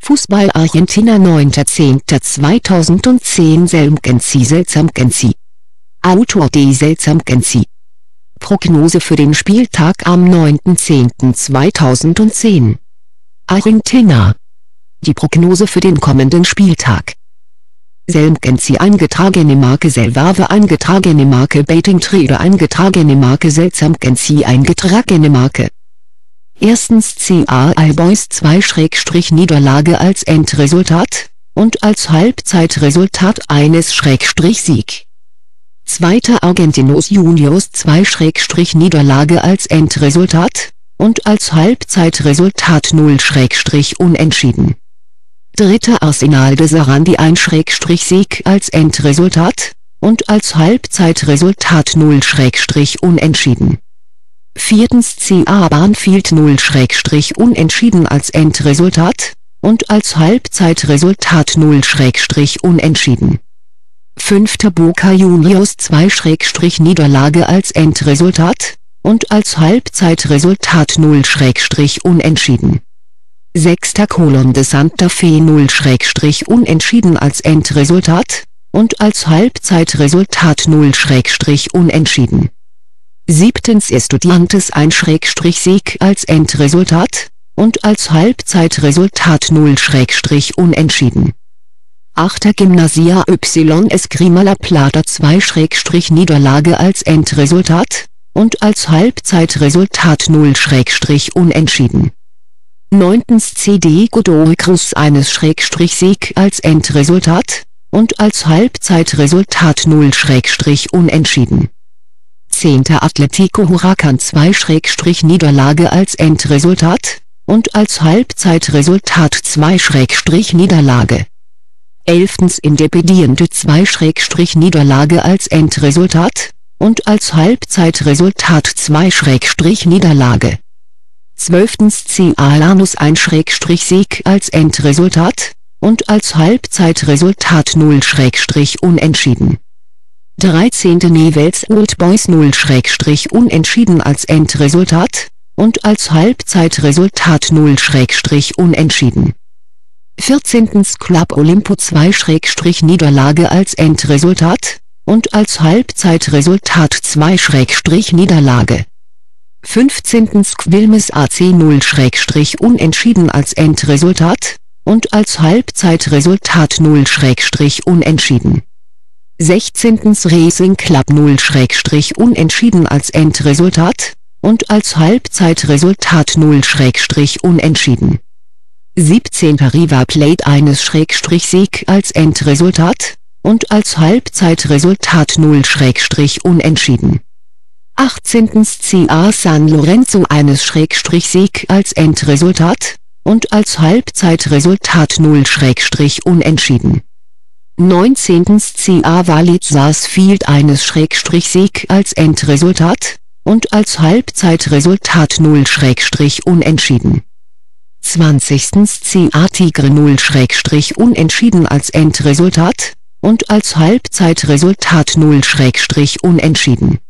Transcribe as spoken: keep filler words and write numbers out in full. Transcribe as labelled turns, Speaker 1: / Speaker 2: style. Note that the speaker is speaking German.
Speaker 1: Fußball Argentina neunter zehnter zweitausendzehn Selmgenzi Selzamgenzi. Autor D. Selzamgenzi. Prognose für den Spieltag am neunter zehnter zweitausendzehn. Argentina. Die Prognose für den kommenden Spieltag. Selmgenzi eingetragene Marke Selvawe eingetragene Marke Betting Trader eingetragene Marke Selzamgenzi eingetragene Marke. Erstens C A Allboys zwei Niederlage als Endresultat, und als Halbzeitresultat eines Schrägstrich Sieg. Zweiter Argentinos Juniors zwei Niederlage als Endresultat, und als Halbzeitresultat null Unentschieden. Dritter Arsenal de Sarandi ein Sieg als Endresultat, und als Halbzeitresultat null Unentschieden. Viertens C A Banfield null Unentschieden als Endresultat, und als Halbzeitresultat null Unentschieden. Fünfter Boca Juniors zwei Niederlage als Endresultat, und als Halbzeitresultat null Unentschieden. Sechster Colón de Santa Fe null Unentschieden als Endresultat, und als Halbzeitresultat null Unentschieden. Siebtens Estudiantes ein Sieg als Endresultat, und als Halbzeitresultat null Unentschieden. Achter Gimnasia Y Esgrima La Plata zwei Niederlage als Endresultat, und als Halbzeitresultat null Unentschieden. Neuntens C D Godoy Cruz eines Sieg als Endresultat, und als Halbzeitresultat null Unentschieden. Zehnter Atlético Huracán zwei Niederlage als Endresultat, und als Halbzeitresultat zwei Niederlage. Elftens Independiente zwei Niederlage als Endresultat, und als Halbzeitresultat zwei Niederlage. Zwölftens C A Lanús ein Sieg als Endresultat, und als Halbzeitresultat null Unentschieden. dreizehnter Newell's Old Boys null Unentschieden als Endresultat, und als Halbzeitresultat null Unentschieden. vierzehntens Club Olimpo zwei Niederlage als Endresultat, und als Halbzeitresultat zwei Niederlage. fünfzehntens Quilmes A C null Unentschieden als Endresultat, und als Halbzeitresultat null Unentschieden. sechzehntens Racing Club null Unentschieden als Endresultat, und als Halbzeitresultat null Unentschieden. siebzehnter River Plate eines Sieg als Endresultat, und als Halbzeitresultat null Unentschieden. achtzehntens C A San Lorenzo eines Sieg als Endresultat, und als Halbzeitresultat null Unentschieden. neunzehntens C A Vélez Sarsfield eines Sieg als Endresultat, und als Halbzeitresultat null Unentschieden. zwanzigstens C A Tigre null Unentschieden als Endresultat, und als Halbzeitresultat null Unentschieden.